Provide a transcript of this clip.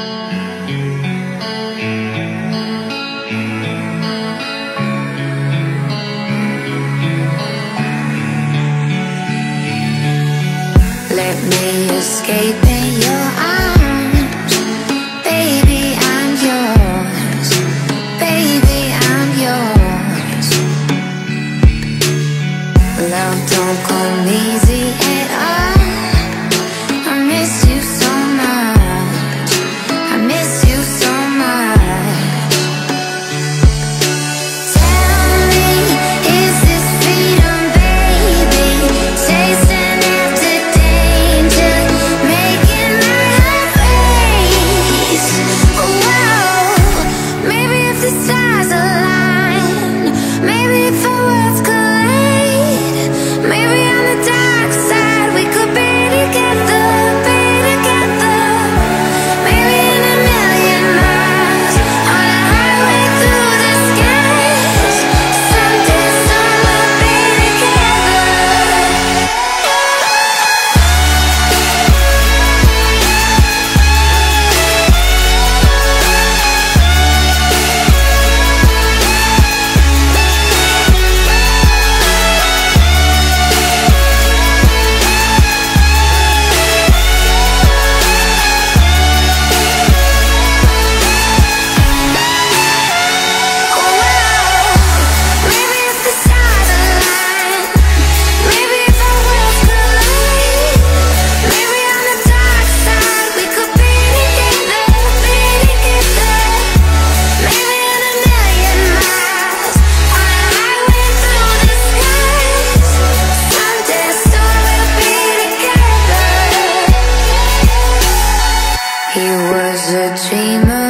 Let me escape in your arms. Baby, I'm yours. Baby, I'm yours. Love don't come easy at all. I miss you so much. I miss you so much. Tell me, is this freedom, baby? Chasing after danger, making my heart race. Whoa, maybe if the stars align, maybe if our worlds collide, maybe on the dark side we could be together, be together. Maybe in a million miles, on a highway through the skies, someday soon we'll be together. Maybe if the stars align, maybe if our worlds collide, maybe on the dark side we could be together, be together. Maybe in a million miles, on a highway through the skies, someday soon we'll be together. He was a dreamer.